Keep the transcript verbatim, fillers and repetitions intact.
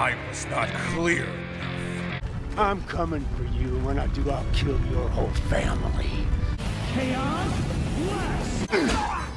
I was not clear enough. I'm coming for you. When I do, I'll kill your whole family. Chaos Blast!